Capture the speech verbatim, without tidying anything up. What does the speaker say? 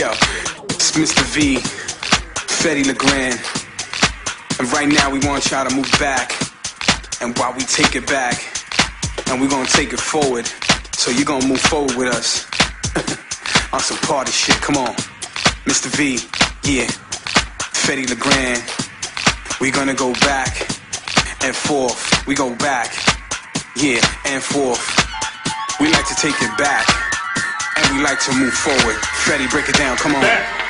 Yo, it's Mister V, Fetty LeGrand, and right now we want y'all to move back, and while we take it back, and we're gonna take it forward, so you're gonna move forward with us, on some party shit, come on, Mister V, yeah, Fetty LeGrand, we're gonna go back, and forth, we go back, yeah, and forth, we like to take it back, and we like to move forward. Fetty, break it down, come on. Back.